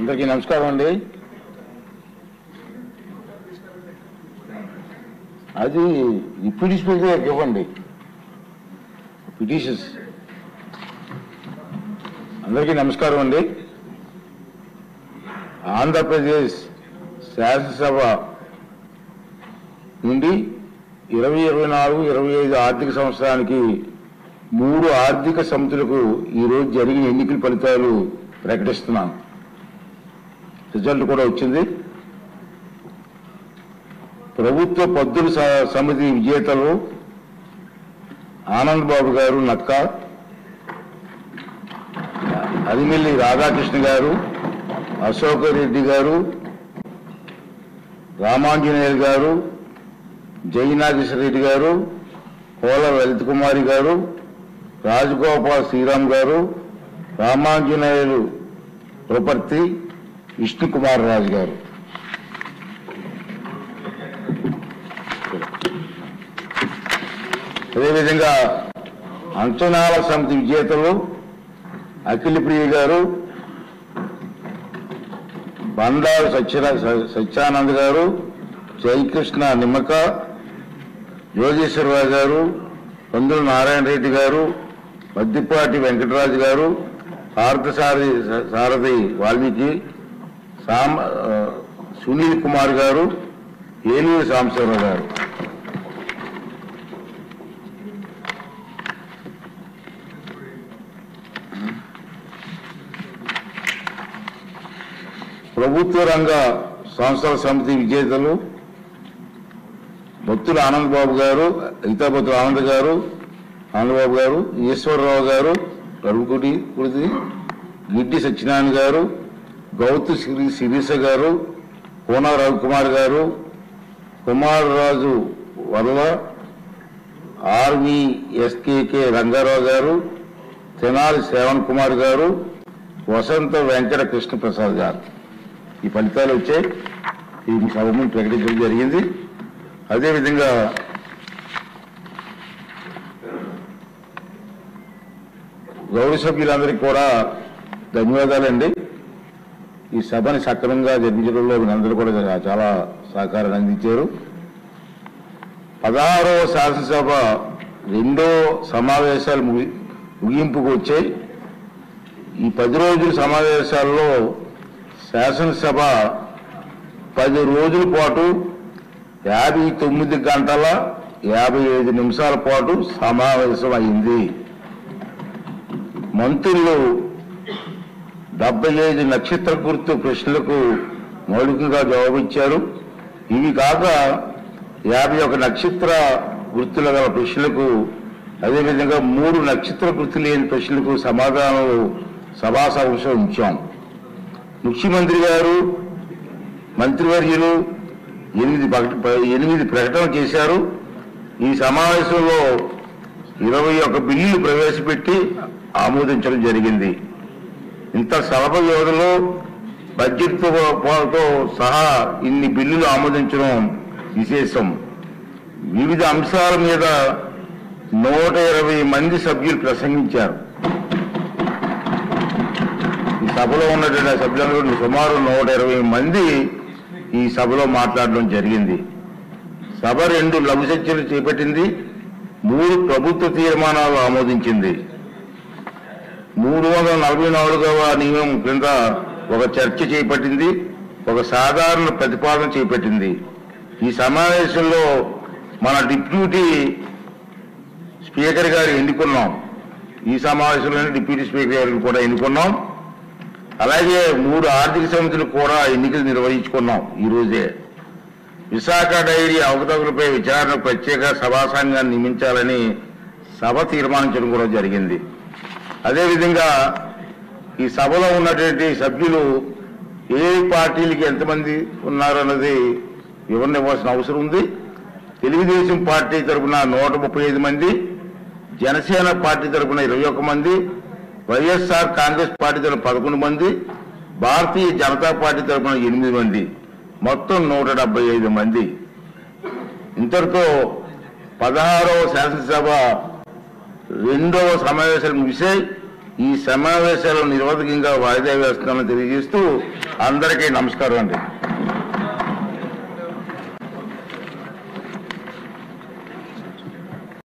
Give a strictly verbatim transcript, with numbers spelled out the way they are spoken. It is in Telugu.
అందరికీ నమస్కారం అండి. అది డిప్యూటీ స్పీకర్ ఇవ్వండి పిటిషన్స్. అందరికీ నమస్కారం అండి. ఆంధ్రప్రదేశ్ శాసనసభ నుండి ఇరవై ఇరవై నాలుగు ఇరవై ఐదు ఆర్థిక సంవత్సరానికి మూడు ఆర్థిక సమితులకు ఈరోజు జరిగిన ఎన్నికల ఫలితాలు ప్రకటిస్తున్నాం. రిజల్ట్ కూడా వచ్చింది. ప్రభుత్వ పద్దుల సమితి విజేతలు ఆనంద్ బాబు గారు నక్క, అరిమిల్లి రాధాకృష్ణ గారు, అశోక్ రెడ్డి గారు, రామాంజనేయులు గారు, జయనాగేశ్వర రెడ్డి గారు, కోల లలిత్ కుమారి గారు, రాజగోపాల్ శ్రీరామ్ గారు, రామాంజనేయులు ప్రపర్తి, విష్ణుకుమార్ రాజు గారు. అదేవిధంగా అంచనాల సమితి విజేతలు అఖిల ప్రియ గారు, బండారు సత్య సత్యానంద్ గారు, జయకృష్ణ నిమ్మక, యోగేశ్వరరావు గారు, పందుల నారాయణ రెడ్డి గారు, మద్దిపాటి వెంకటరాజు గారు, పార్థసారథి సారథి వాల్మీకి, సామ సునీల్ కుమార్ గారు, ఏలూరు సాంబశివరావు గారు. ప్రభుత్వ రంగ సంస్థల సమితి విజేతలు భక్తుల ఆనందబాబు గారు, హితాభక్తుల ఆనంద్ గారు, ఆనందబాబు గారు, ఈశ్వరరావు గారు, కరుకుడి కుడిది, గిడ్డి సత్యనారాయణ గారు, గౌతు శ్రీ శిరీష గారు, కోన రవికుమార్ గారు, కుమార్ రాజు వర్ల, ఆర్వీఎస్కేకే రంగారావు గారు, తెనాలి శ్రవణ్ కుమార్ గారు, వసంత వెంకట కృష్ణ ప్రసాద్ గారు. ఈ ఫలితాలు వచ్చాయి. ఈ సభను ప్రకటించడం జరిగింది. అదేవిధంగా గౌరవ సభ్యులందరికీ కూడా ధన్యవాదాలండి. ఈ సభని సక్రమంగా జరిపించడంలో మీరందరూ కూడా చాలా సహకారాన్ని అందించారు. పదహారవ శాసనసభ రెండో సమావేశాలు ముగి ముగింపుకు వచ్చాయి. ఈ పది రోజుల సమావేశాల్లో శాసనసభ పది రోజుల పాటు యాభై తొమ్మిది గంటల యాభై ఐదు నిమిషాల పాటు సమావేశం అయింది. మంత్రులు డెబ్బై ఐదు నక్షత్ర గుర్తు ప్రశ్నలకు మౌలికంగా జవాబిచ్చారు. ఇవి కాక యాభై ఒక నక్షత్ర గుర్తుల గల ప్రశ్నలకు, అదేవిధంగా మూడు నక్షత్ర గుర్తు లేని ప్రశ్నలకు సమాధానాలు సభా సమావేశం ఉంచాం. ముఖ్యమంత్రి గారు, మంత్రివర్యులు ఎనిమిది ఎనిమిది ప్రకటనలు చేశారు. ఈ సమావేశంలో ఇరవై ఒక బిల్లులు ప్రవేశపెట్టి ఆమోదించడం జరిగింది. ఇంత స్వల్ప వ్యవధిలో బడ్జెట్తో సహా ఇన్ని బిల్లులు ఆమోదించడం విశేషం. వివిధ అంశాల మీద నూట ఇరవై మంది సభ్యులు ప్రసంగించారు. ఈ సభలో ఉన్నటువంటి సభ్యులందరూ సుమారు నూట ఇరవై మంది ఈ సభలో మాట్లాడడం జరిగింది. సభ రెండు లఘు చర్చలు చేపట్టింది, మూడు ప్రభుత్వ తీర్మానాలు ఆమోదించింది. మూడు వందల నలభై నాలుగవ నియమం క్రింద ఒక చర్చ చేపట్టింది, ఒక సాధారణ ప్రతిపాదన చేపట్టింది. ఈ సమావేశంలో మన డిప్యూటీ స్పీకర్ గారు ఎన్నుకున్నాం. ఈ సమావేశంలోనే డిప్యూటీ స్పీకర్ గారిని కూడా ఎన్నుకున్నాం. అలాగే మూడు ఆర్థిక సమితులు కూడా ఎన్నికలు నిర్వహించుకున్నాం. ఈ రోజే విశాఖ డైరీ అవకతవకలపై విచారణకు ప్రత్యేక సభా సంఘాన్ని నియమించాలని సభ తీర్మానించడం కూడా జరిగింది. అదేవిధంగా ఈ సభలో ఉన్నటువంటి సభ్యులు ఏ పార్టీలకి ఎంతమంది ఉన్నారన్నది వివరణ ఇవ్వాల్సిన అవసరం ఉంది. తెలుగుదేశం పార్టీ తరఫున నూట ముప్పై ఐదు మంది, జనసేన పార్టీ తరఫున ఇరవై ఒక్క మంది, వైఎస్ఆర్ కాంగ్రెస్ పార్టీ తరఫున పదకొండు మంది, భారతీయ జనతా పార్టీ తరఫున ఎనిమిది మంది, మొత్తం నూట డెబ్బై ఐదు మంది. ఇంతటితో పదహారవ శాసనసభ రెండవ సమావేశాలు ముగిశాయి. ఈ సమావేశాలు నిరోధకంగా వాయిదా వేస్తామని తెలియజేస్తూ అందరికీ నమస్కారం అండి.